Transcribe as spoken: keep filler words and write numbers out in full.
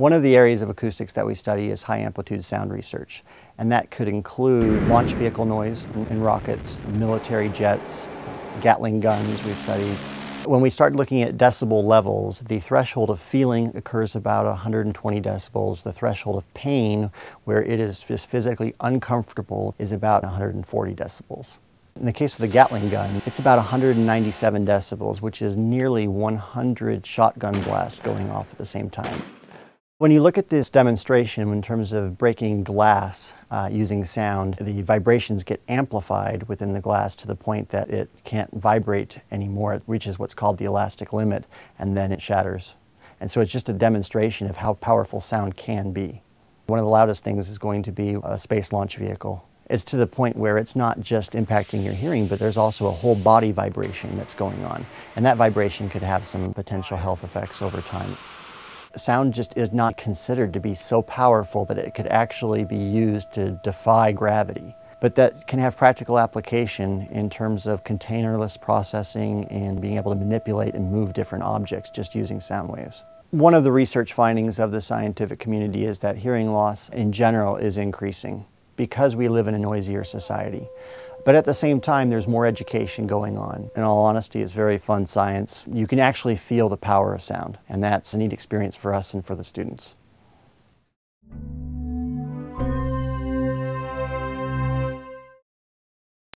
One of the areas of acoustics that we study is high amplitude sound research, and that could include launch vehicle noise and rockets, military jets, Gatling guns we've studied. When we start looking at decibel levels, the threshold of feeling occurs about one hundred twenty decibels. The threshold of pain, where it is just physically uncomfortable, is about one hundred forty decibels. In the case of the Gatling gun, it's about one hundred ninety-seven decibels, which is nearly one hundred shotgun blasts going off at the same time. When you look at this demonstration in terms of breaking glass uh, using sound, the vibrations get amplified within the glass to the point that it can't vibrate anymore. It reaches what's called the elastic limit, and then it shatters. And so it's just a demonstration of how powerful sound can be. One of the loudest things is going to be a space launch vehicle. It's to the point where it's not just impacting your hearing, but there's also a whole body vibration that's going on. And that vibration could have some potential health effects over time. Sound just is not considered to be so powerful that it could actually be used to defy gravity. But that can have practical application in terms of containerless processing and being able to manipulate and move different objects just using sound waves. One of the research findings of the scientific community is that hearing loss in general is increasing because we live in a noisier society. But at the same time, there's more education going on. In all honesty, it's very fun science. You can actually feel the power of sound, and that's a neat experience for us and for the students.